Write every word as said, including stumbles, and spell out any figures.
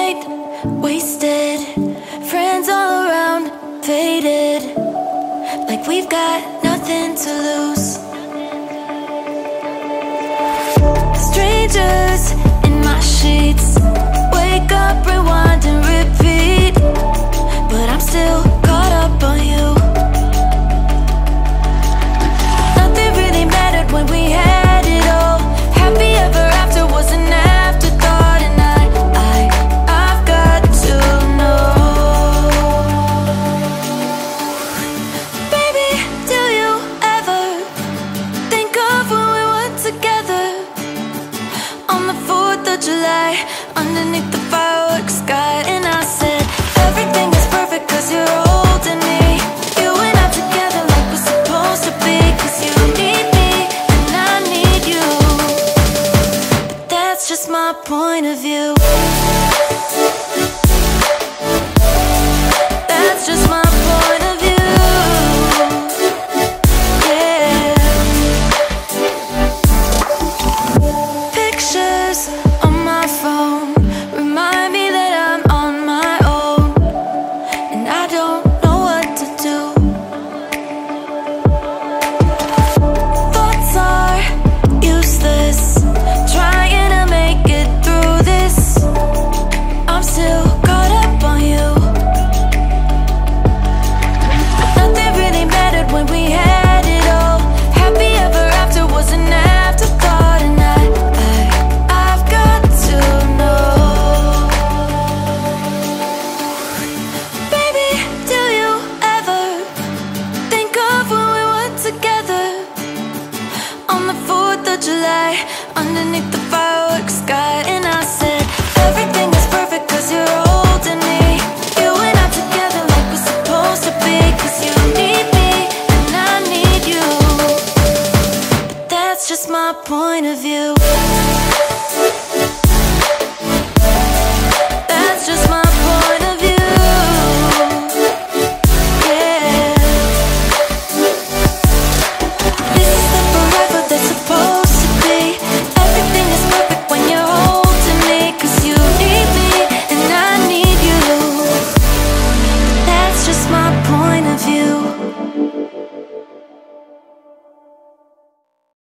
night, wasted, friends all around, faded, like we've got nothing to lose. Strangers in my sheets, wake up, rewind and repeat, but I'm still caught up on you. Nothing really mattered when we had it all. Happy ever after was an afterthought, and I, I, I've got to know. Baby, do you ever think of when we were together on the fourth of July, underneath the fireworks sky? And I said, everything is perfect cause you're holding me. You and I together like we're supposed to be, cause you need me and I need you. But that's just my point of view. That's just my point of view. Yeah. Pictures on my phone remind me that I'm on my own, and I don't know what to do. Thoughts are useless, trying to make it through this. I'm still caught up on you. Nothing really mattered when we had it all. Happy ever after was an afterthought, and I, I, I've got to know. Baby, do you ever think of when we were together on the fourth of July, underneath the fireworks sky? And I said, everything is perfect cause you're holding me. You and I together like we're supposed to be, cause you need me and I need you. But that's just my point of view.